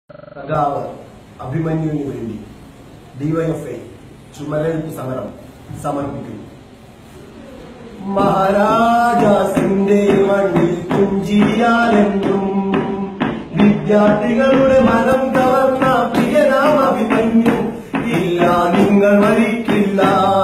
സഖാവ് അഭിമന്യുവിന് വേണ്ടി ഡിവൈഎഫ്ഐ ചുമരെഴുപ്പ് സമരം സമർപ്പിക്കുന്നു. മഹാരാജാസിന്റെ മണ്ണിൽ പുഞ്ചിരിയാലെന്നും വിദ്യാർത്ഥികളുടെ മനം കവർന്ന പ്രിയനാം അഭിമന്യു ഇല്ല, നിങ്ങൾ മരിക്കില്ല.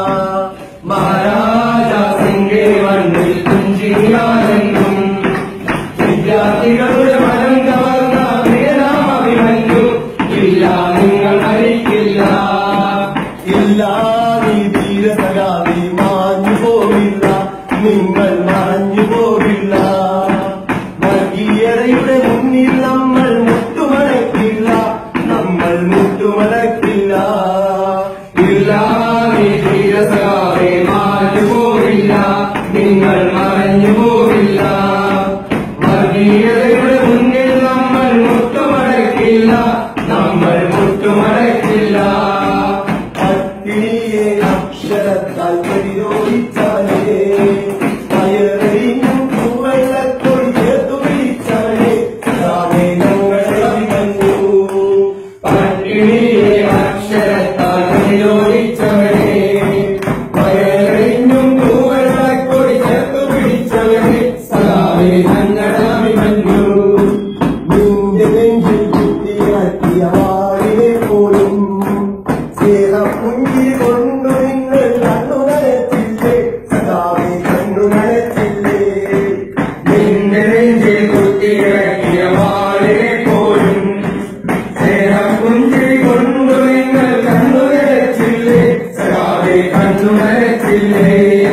മഹാരാജാസിന്റെ മണ്ണിൽ പുഞ്ചിരിയാലെന്നും വിദ്യാർത്ഥികളുടെ മനം കവർന്ന പ്രിയനാം അഭിമന്യു ഇല്ല, നിങ്ങൾ മരിക്കില്ല. ഇല്ല, നീ ധീരസഖാവേ മാഞ്ഞു പോവില്ല, നിങ്ങൾ മറഞ്ഞു പോവില്ല. വർഗീയതയുടെ മുന്നിൽ നമ്മൾ മുട്ടുമടക്കില്ല, നമ്മൾ മുട്ടുമടക്കില്ല. ഇല്ല, നീ ധീരസഖാവേ മാഞ്ഞു പോവില്ല, നിങ്ങൾ മറഞ്ഞു പോവില്ല. വർഗീയതയുടെ മുന്നിൽ നമ്മൾ മുട്ടുമടക്കില്ല, നമ്മൾ മുട്ടുമടക്കില്ല. പട്ടിണിയെ അക്ഷരത്താൽ പ്രതിരോധിച്ചവനെ, വയറിനും വെള്ളക്കൊടി ചേർത്തു പിടിച്ചവനെ സഖാവേ ഞങ്ങളെ അഭിമന്യു. പട്ടിണിയെ അക്ഷരത്താൽ പ്രതിരോധിച്ചവനെ, വയറിനും വെള്ളക്കൊടി ചേർത്തു പിടിച്ചവനെ സഖാവേ ഞങ്ങളെ അഭിമന്യു. നിന്റെ നെഞ്ചിൽ കുത്തിയാക്കിയ വാളിനെ പോലും സ്നേഹപ്പുഞ്ചിരി കൊണ്ടു നിങ്ങൾ കണ്ണു നനച്ചില്ലേ സഖാവേ, കണ്ണു നനച്ചില്ലേ. നിന്റെ നെഞ്ചിൽ കുത്തിയാക്കിയ വാളിനെ പോലും സ്നേഹപ്പുഞ്ചിരി കൊണ്ടു നിങ്ങൾ കണ്ണു നനച്ചില്ലേ സഖാവേ, കണ്ണു നനച്ചില്ലേ.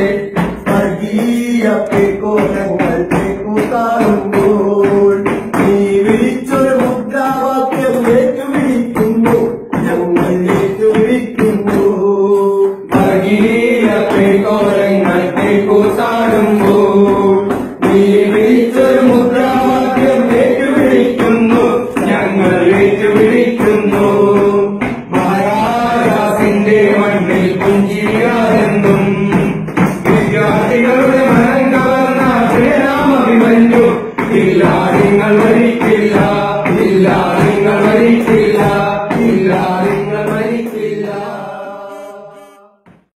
വർഗീയ പേക്കോലങ്ങൾ പേക്കൂത്താറുമ്പോൾ നീ വിളിച്ചൊരു മുദ്രാവാക്യം ഏറ്റുപിടിക്കുന്നു, ഞങ്ങൾ ഏറ്റുപിടിക്കുന്നു. വർഗീയ പേക്കോലങ്ങൾ പേക്കൂത്താറുമ്പോൾ നീ വിളിച്ചൊരു മുദ്രാവാക്യം ഏറ്റുപിടിക്കുന്നു, ഞങ്ങൾ ഏറ്റുപിടിക്കുന്നു. മഹാരാജാസിന്റെ മണ്ണിൽ പുഞ്ചിരിയാലെന്നും വിദ്യാർത്ഥികളുടെ മനം കവർന്ന ശ്രീരാമ അഭിമന്യു ഇല്ല, നിങ്ങൾ